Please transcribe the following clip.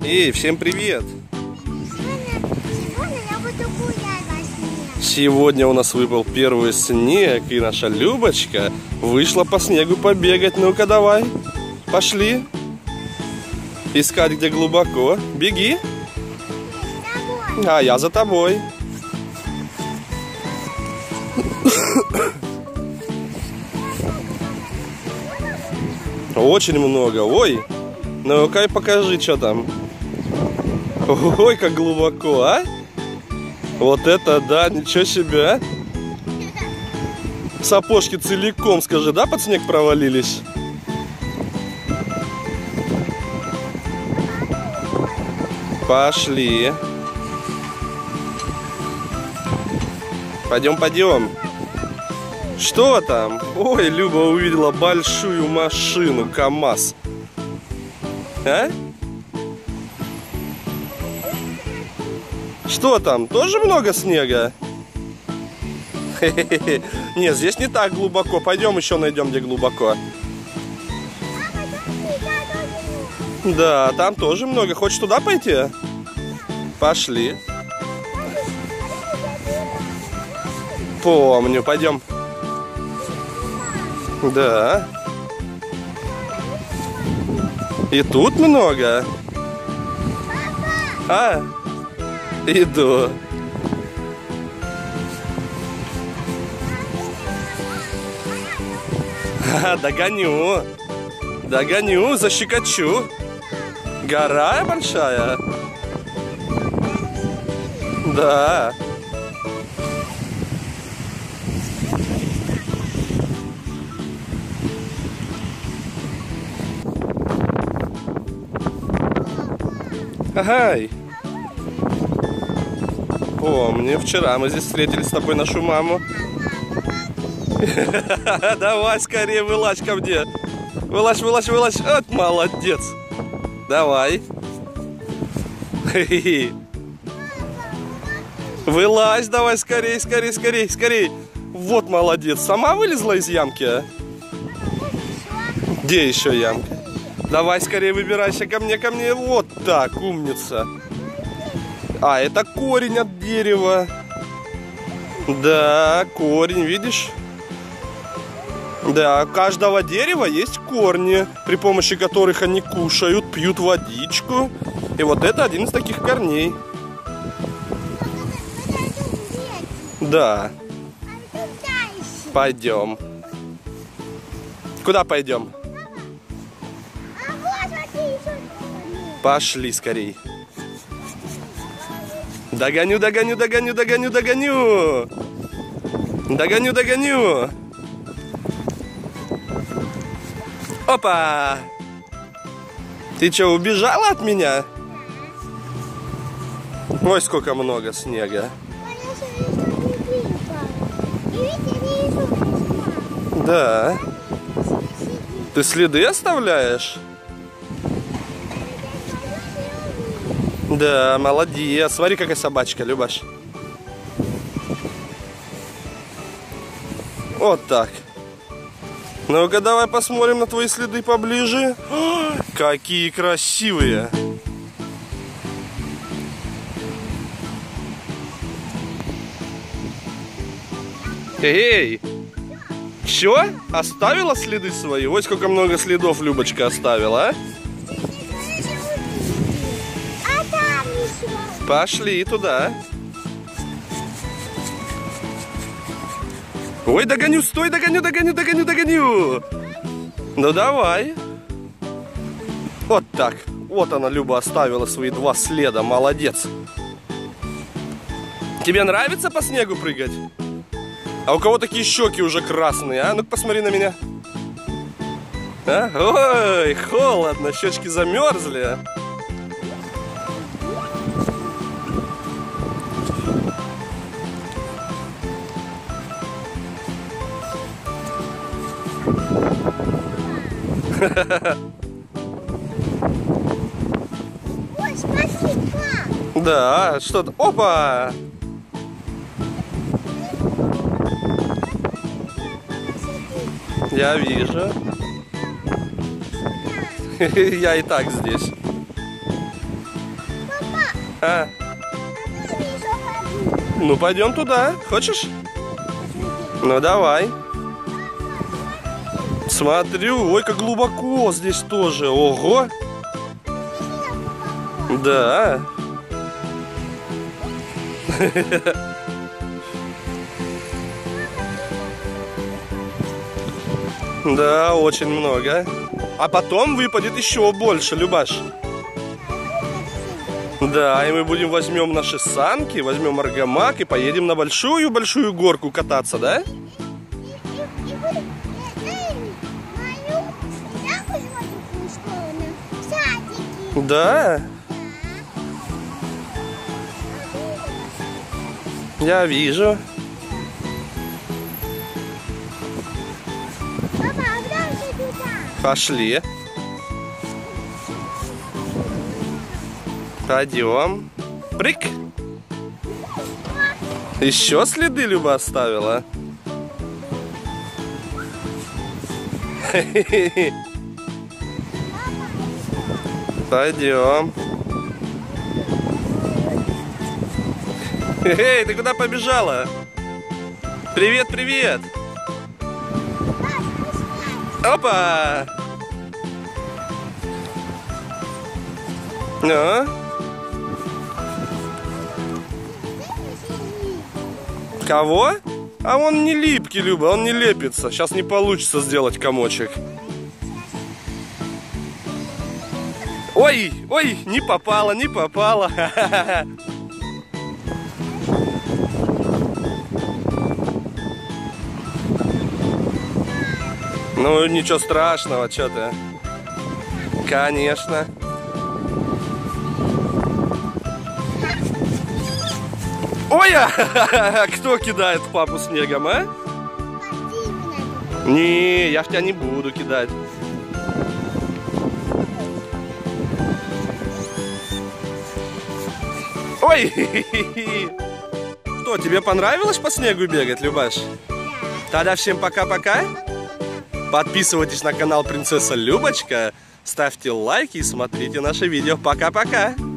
Эй, всем привет! Сегодня я буду гулять во снег. Сегодня у нас выпал первый снег, и наша Любочка вышла по снегу побегать. Ну-ка, давай, пошли. Искать, где глубоко. Беги. С тобой. А я за тобой. Очень много. Ой, ну-ка и покажи, что там. Ой, как глубоко, а? Вот это да, ничего себе, а? Сапожки целиком, скажи, да, под снег провалились? Пошли. Пойдем, пойдем. Что там? Ой, Люба увидела большую машину, КамАЗ. А? Что там? Тоже много снега? Хе-хе-хе. Нет, здесь не так глубоко. Пойдем еще найдем, где глубоко. Да, там тоже много. Хочешь туда пойти? Пошли. Помню, пойдем. Да. И тут много. А? Иду. Догоню. Догоню, защекочу. Гора большая. Да. Ай. Помню, вчера мы здесь встретили с тобой нашу маму. Давай скорее вылазь ко мне. Вылазь, вылазь, вылазь. Вот молодец. Давай. Вылазь давай скорее, скорее, скорее, скорее. Вот молодец. Сама вылезла из ямки? Где еще ямка? Давай скорее выбирайся ко мне, ко мне. Вот так, умница. А, это корень от дерева. Да, корень, видишь? Да, у каждого дерева есть корни, при помощи которых они кушают, пьют водичку. И вот это один из таких корней. Да. Пойдем. Куда пойдем? Пошли скорей. Догоню, догоню, догоню, догоню, догоню. Догоню, догоню. Опа! Ты что, убежала от меня? Ой, сколько много снега. Да. Ты следы оставляешь? Да, молодец. Смотри, какая собачка, Любаш. Вот так. Ну-ка, давай посмотрим на твои следы поближе. О, какие красивые. Эй! Чё? Оставила следы свои? Ой, сколько много следов Любочка оставила, а? Пошли туда. Ой, догоню, стой, догоню, догоню, догоню, догоню. Ну давай. Вот так. Вот она, Люба, оставила свои 2 следа. Молодец. Тебе нравится по снегу прыгать? А у кого такие щеки уже красные, а? Ну-ка посмотри на меня. А? Ой, холодно, щечки замерзли. Ой, смотри, как. Да, что-то... Опа! Я вижу. Я и так здесь. А, ну пойдем туда. Хочешь? Ну давай. Смотрю, ой, как глубоко здесь тоже. Ого. Да. Да, очень много. А потом выпадет еще больше, Любаш. Да, и мы возьмем наши санки, возьмем аргамак и поедем на большую-большую горку кататься, да? Да. Я вижу. Пошли. Пойдем. Прыг. Еще следы Люба оставила. Пойдем. Эй, ты куда побежала? Привет, привет. Опа! Ну? Кого? А он не липкий, Люба, он не лепится. Сейчас не получится сделать комочек. Ой, ой, не попало, не попало. Ну, ничего страшного, что ты. Конечно. Ой, а кто кидает папу снегом, а? Не, я в тебя не буду кидать. Ой! Что, тебе понравилось по снегу бегать, Любаш? Тогда всем пока-пока. Подписывайтесь на канал Принцесса Любочка, ставьте лайки и смотрите наши видео. Пока-пока!